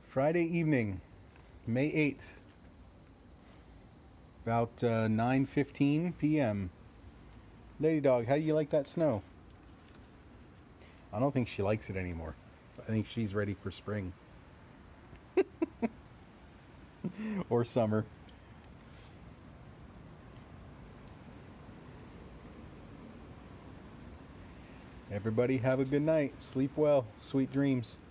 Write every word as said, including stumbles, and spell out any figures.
Friday evening, May eighth, about uh, nine fifteen p m Lady Dog, how do you like that snow? I don't think she likes it anymore. I think she's ready for spring. Or summer. Everybody have a good night. Sleep well. Sweet dreams.